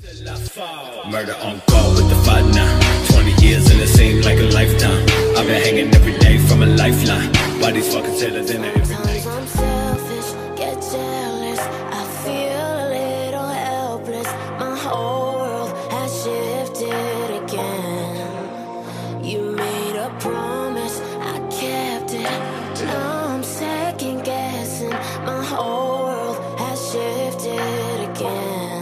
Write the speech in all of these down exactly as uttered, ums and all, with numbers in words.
Murder on call with the fight now. Twenty years and it seemed like a lifetime. I've been hanging every day from a lifeline. Why these fucking sailors in it every night? I'm selfish, get jealous. I feel a little helpless. My whole world has shifted again. You made a promise, I kept it. Now I'm second guessing. My whole world has shifted again.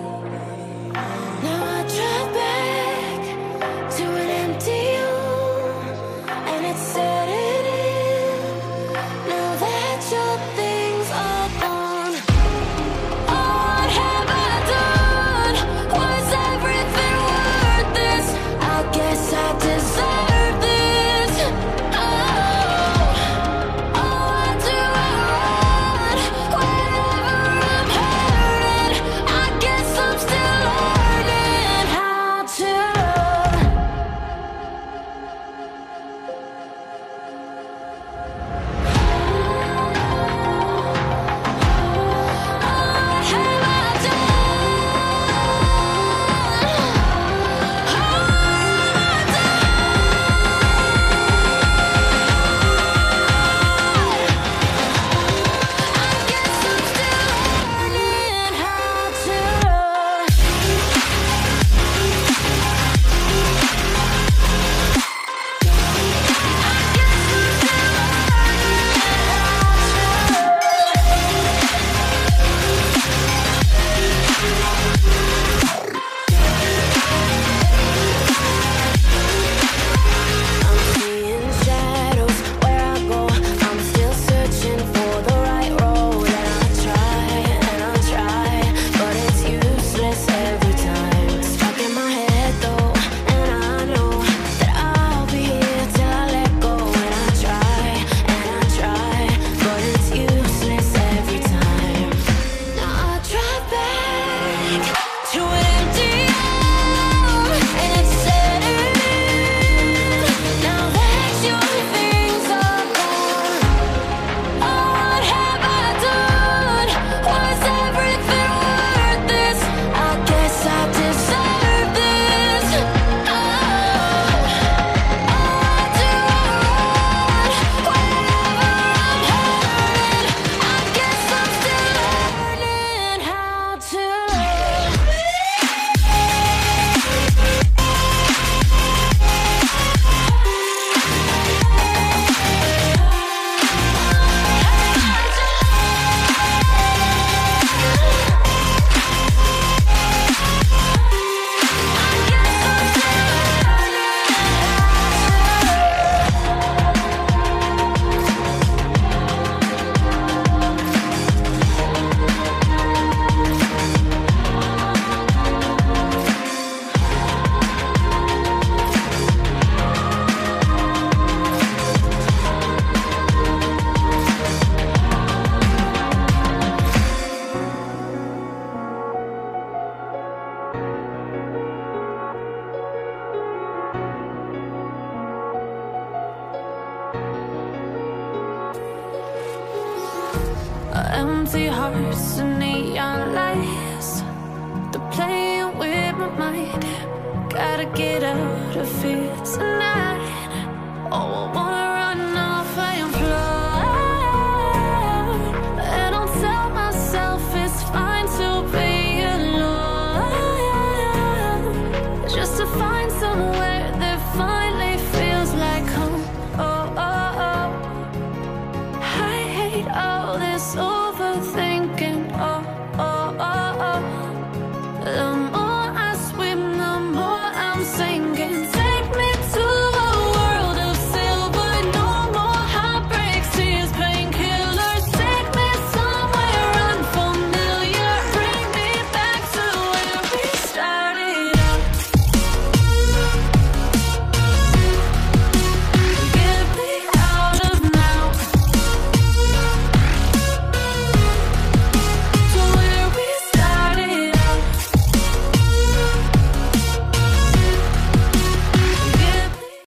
Now I drive back to an empty room, and it's setting in. Now that your things are gone, what have I done? Was everything worth this? I guess I deserve this. Oh, oh, why do I run whenever I'm hurting? I guess I'm still learning how to love. What have I empty hearts and neon lights. They're playing with my mind. Gotta get out of here tonight. Oh, I wanna